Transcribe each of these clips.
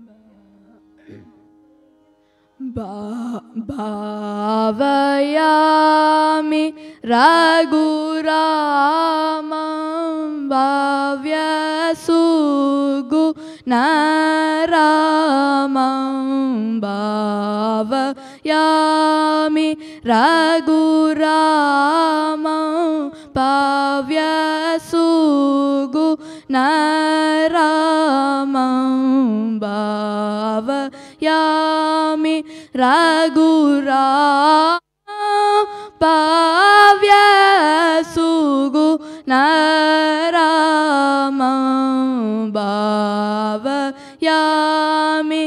भावयामि रघुरामं भाव्यसुगुणरामं भावयामि रघुरामं भाव्यसुगुणरामं भावयामि रघुरामं भाव्यसुगुणरामं भावयामि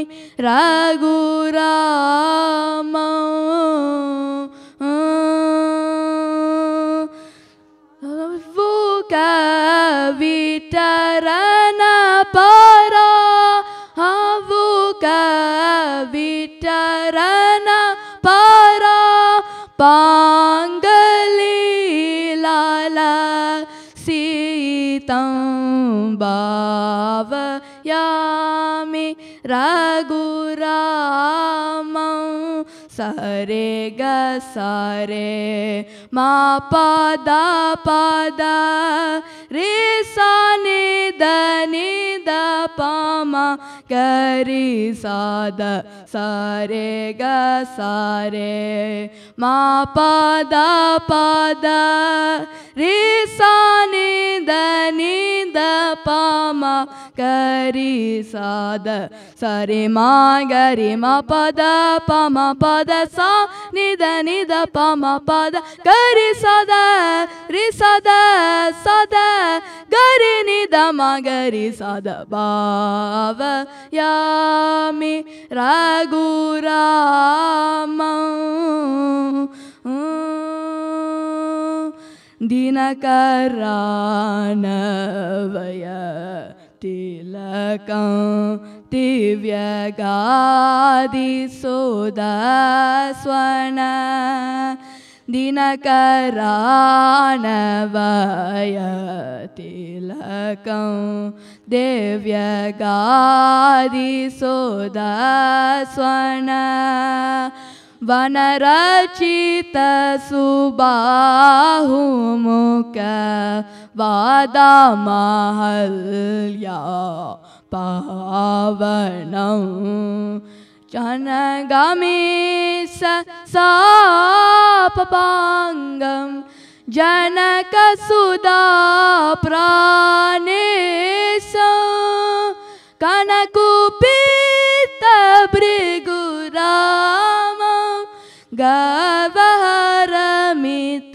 रघुरामं वितरण परा वितरण परा पांगलीलाला सीतं भावयामि रघुरामं सरे ग सरे मा पदा पदा रे सा नि द पमा गरि सा द सरे ग सरे मा पदा पदा रे सा नि द पमा गरि सा द सरे मा गरि मा पद पमा पद सा नि द पमा पद गरि सा द रि सा द गरि नि द मा गरि सा द भावयामि रघुरामं दिनकरानवय तिलकं दिव्यगादिसुदस्वन दिनकरानवय तिलकं दिव्यगादिसुदस्वन वनरचित सुबाहुमुख वादामहल्या पावनं जनगामि सापपाङ्गं जनकसुधा प्राणेशं कनकुपित भृगुरामं गवहरमित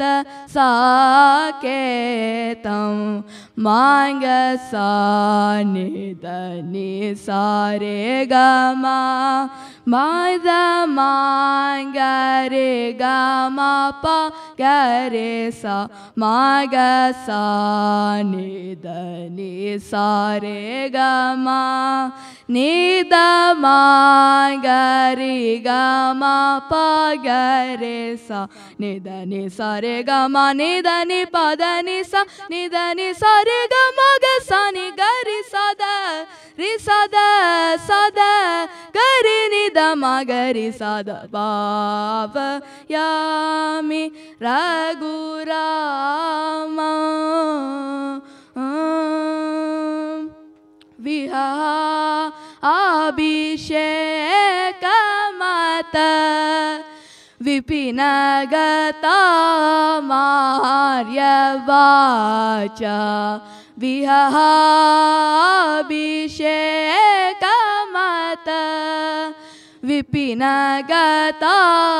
साकेतं मांगसा निधनि सारे गमा माद मांगरे गमा पा गरे सा मागसा निधनि सारे गमा निद मांगरे गमा पा गरे सा निधनि सारे गमा निधनि पदनि सा निधनि सारे गमा गसा नि गरि सदा रि सदा सदा गरि नि द मा गरि सदा भावयामि रघुरामं विहाभिषेकमत विपिनगता मार्यवाचा विहाभिषेकमत विपिनगता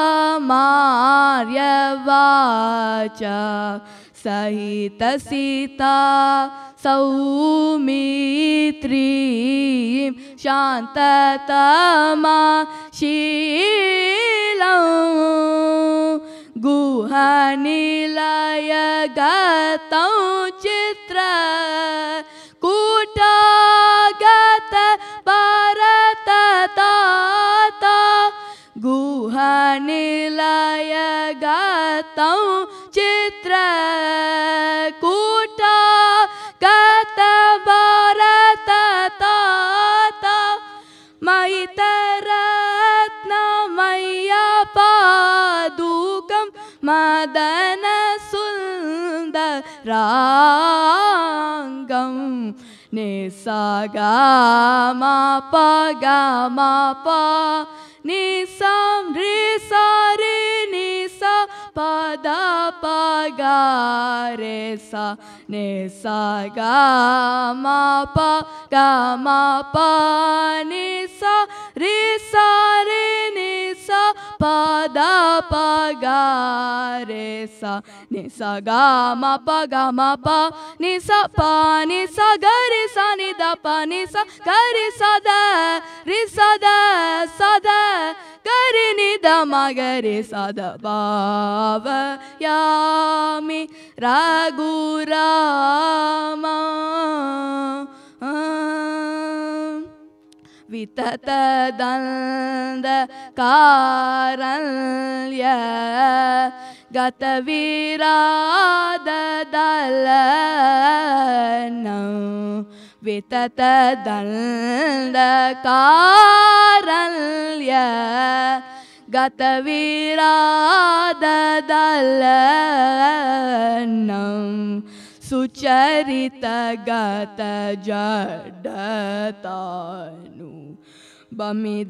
मार्यवाचा सहित सीता सौमित्रीं शान्ततमा शीलं गुहनिलय गतं चित्र कूटागत भारत तात गुहनिलय गतं चित्र कूटागत भारत तात मदन सुन्दराङ्गं निसा गा मा पा गा मा पा निसा रे सा रे निसा पा दा पा गा रे सा निसा गा मा पा निसा रे सा रे निसा पा दा पा गा रे सा निसा गा मा पा निसा पा निसा गा रे सा नि दा पा निसा गा रे सा दा सा दा गा रे नि दा मा गा रे सा दा भावयामि रघुरामा वितत दंद कारण्य गत विराद दलनं वितत दंद कारण्य गत विराद दलनं सुचरित गत जडतानु बमिद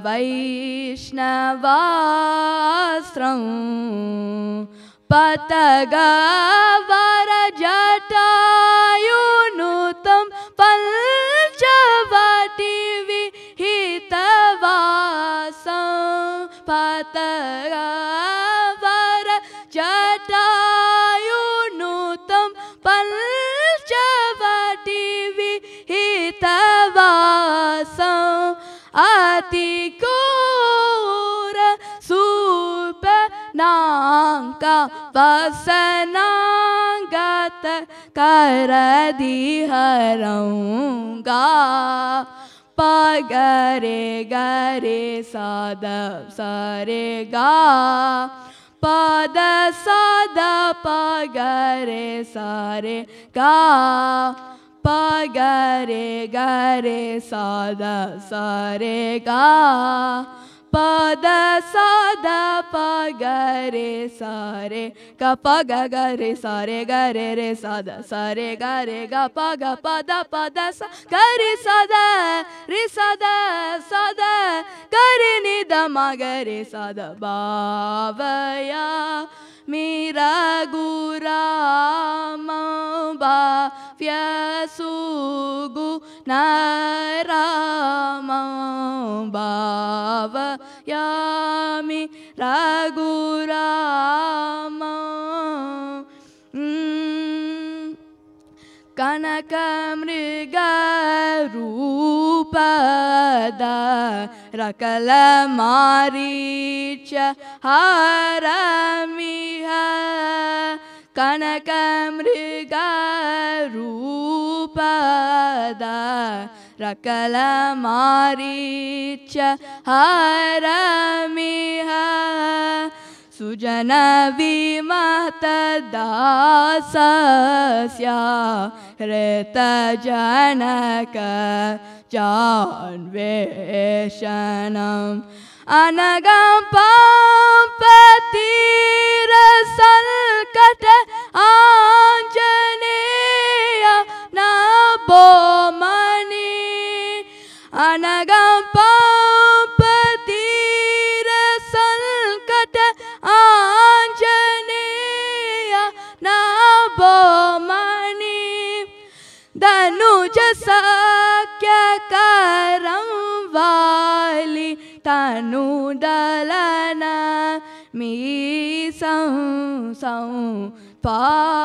वैष्णवास्त्रं पतगवर जटायुनुतं पंचवटी विहितवासं पतगवर जटायुनुतं पंचवटी विहितवासं अतिघोर सूपनांका वसनागत करदिहरंगा पगरे गरे साद सरे गा पद साद पगरे सारे गा पगरे गरे साद सरे गा पद साद पगरे सारे ग पग गरे सारे गरे रे साद सरे गरे ग पग पद पद सा गरे साद रे साद साद गरे नि द म गरे साद भावया मेरा गुराम भाव्यसुगु नाराम भावयामि रघुराम कनक मृग रूपद रकल मारीच हरमिह कनक मृग रूपद रकल मारीच हरमिह सुजन विमत दासस्य हृत जनक जानवेशनम् अनगं पापतीर संकट आंजनेय नभो मणि अनगं पापतीर संकट आंजनेय नभो मणि धनुज सख्य करं वाली तनु दलन मीसं सं पा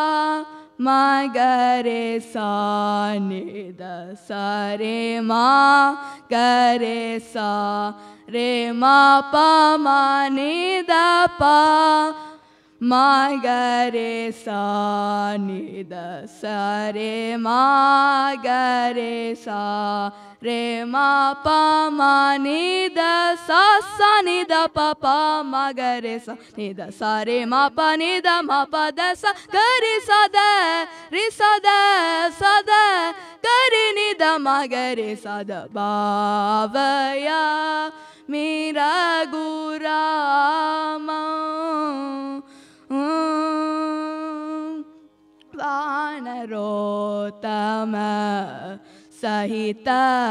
मगरे सा निद सरे मा गरे सा रे मा पा मा निद पा मा गरे सा निद सरे मा गरे सा रे मा पा मा निद सा सा निद पा पा मा गरे सा निद सा रे मा पा निद मा पा द सा गरे सा द रे सा द गरे निद मा गरे सा द भावया मेरा गुराम वानरोत्तम सहित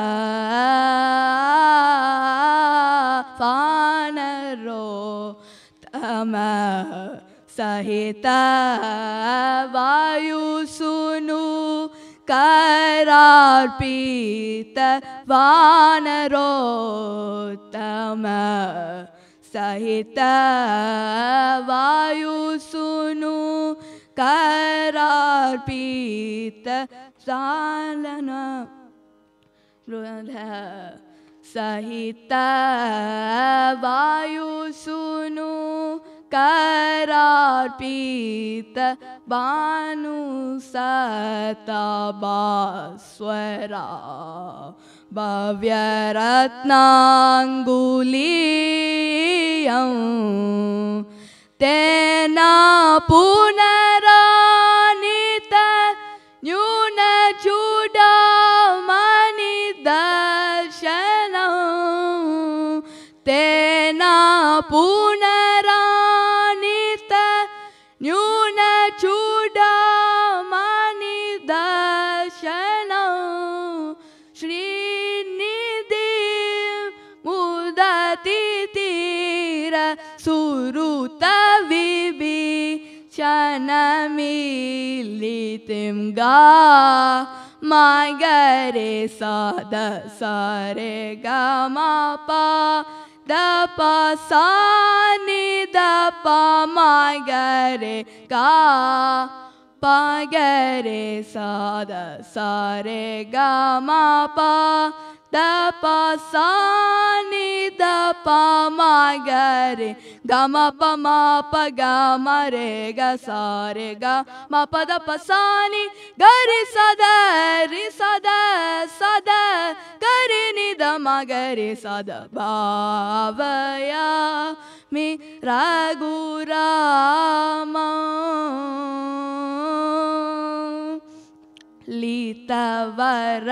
वानरोत्तम सहित वायुसूनु करार्पित वानरोत्तम सहित वायुसूनु करार्पित सालन सहित वायुसूनु करार्पित भानुसतभास्वरा भव्यरत्नाङ्गुलीयं तेना पुनरानीत न्यूनचूडामणिदर्शनं तेना पुनरानीत न्यूनचूडामणिदर्शनं श्रीनिधि मुदतितीर सुहृतविभीषणमीलितिं गा मागरे सद सरे ग मा पा द प सा नि द प मागरे गा पागरे सद सरे ग मा पा द प सा नि द प मागरे ग म प म प ग म रे ग सा रे ग म प द प सा नि ग रे सद सद ग रे नि द म ग रे सद भावयामि रघुरामा लीतवर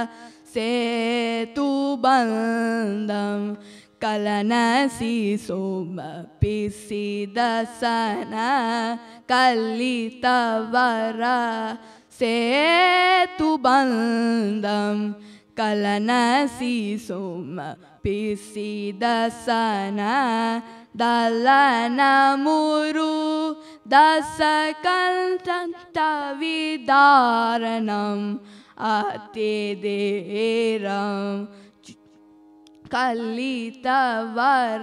सेतुबन्धं कलनसि सोमपिसिदसन कलितवर सेतुबन्धं कलनसि सोमपिसिदसन दलनमुरु दशकण्ठविदारणम् अतिदेरं कलितवर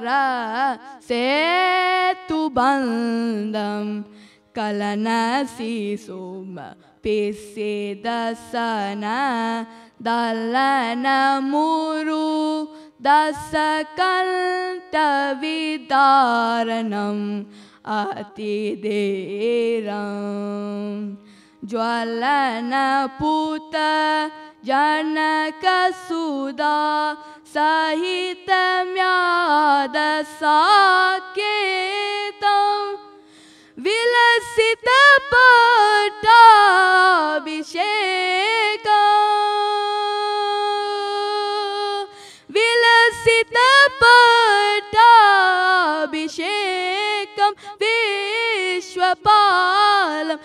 सेतुबन्धं कलनसि सोमपिसिदसन दलनमुरु दशकण्ठविदारणम् अतिदेरं ज्वलनपूत जनकसुधा सहितम्यादसाकेतं विलसितपट्टाभिषेकं विश्वपालं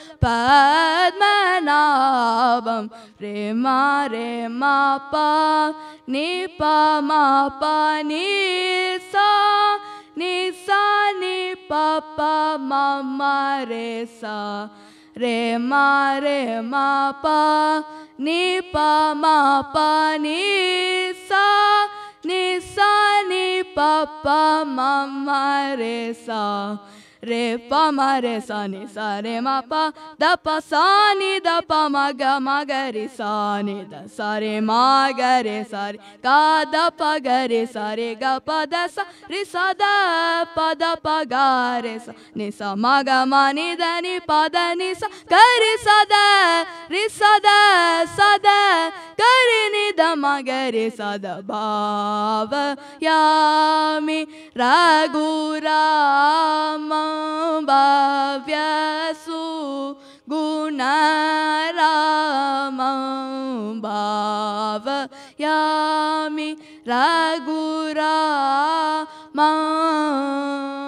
पद्मनाभं रे मा पा नि पा मा पा नि सा नि सा नि पा पा मा मा रे सा रे मा पा नि पा मा पा नि सा नि पा पा मा मा रे सा रे प म रे सा नि सा रे मा पा द प सा नि द प म ग रे सा नि द सा रे मा ग रे सा रे गा द प ग रे सा रे ग प द सा रे सा द प द प ग रे सा नि सा म ग म नि द नि प द नि सा ग रे सा द ग रे नि द म ग रे सा द भावयामि रघुरामा भाव्यसु गुणरामं भावयामि रघुरामा